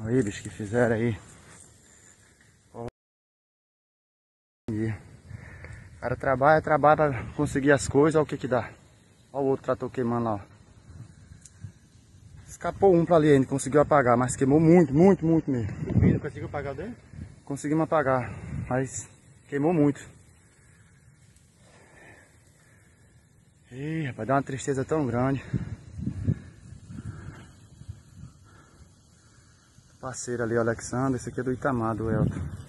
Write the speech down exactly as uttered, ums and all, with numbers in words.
Aí, bicho, que fizeram aí. O cara trabalha, trabalha pra conseguir as coisas, olha o que que dá. Olha o outro trator queimando lá, ó. Escapou um pra ali ainda, conseguiu apagar, mas queimou muito, muito, muito mesmo. O Vini conseguiu apagar o dele? Conseguimos apagar, mas queimou muito. Ih, rapaz, dá uma tristeza tão grande. Parceiro ali, o Alexandre, esse aqui é do Itamar, do Elton.